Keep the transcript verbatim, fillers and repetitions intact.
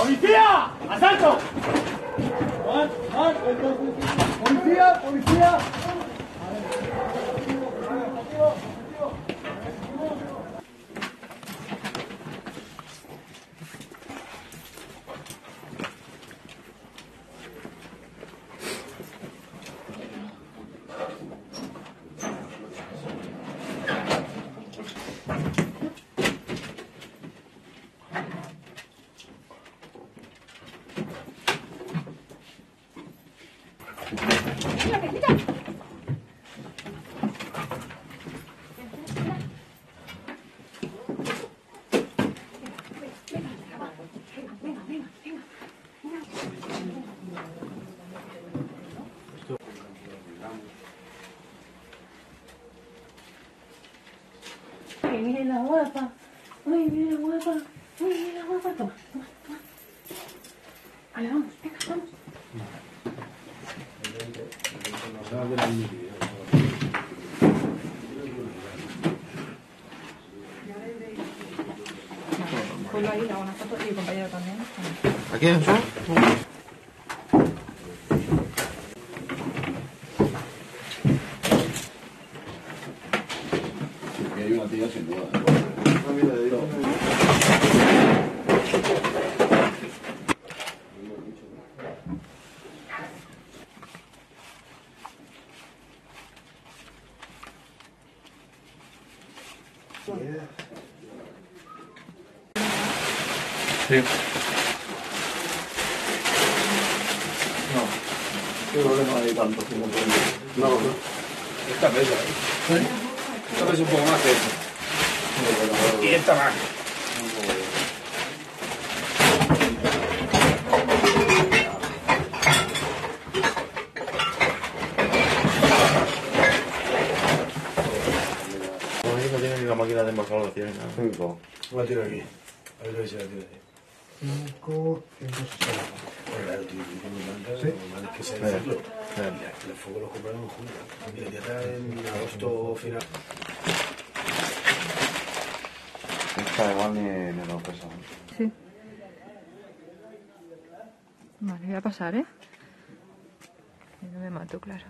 ¡Policía! ¡Asalto! ¡Policía! ¡Policía! Ay, miren la guapa. Ay, miren la guapa. Ay, miren la guapa. Toma, toma, toma. Vale, vamos, venga, vamos. Ponlo ahí, le hago una foto y el compañero también. ¿Aquí en eso? Aquí hay una tía sin duda. Ah, mira, de digo. Sí. No, yo creo que no hay tanto como por ahí. No, no. Esta pesa, ¿eh? ¿Sí? Esta pesa un poco más que esta. Y esta más. No tiene ni la máquina de envasado, no tiene nada. Cinco. La tiro aquí. A ver si la tiro aquí. cinco, ciento sesenta. Claro, tío, ¿sí? Normal es que sea el ciclo. El fuego lo compraron en junio. Y el día está en agosto final. Esta igual ni, ni lo pesa. Sí. Vale, voy a pasar, ¿eh? Y no me mato, claro.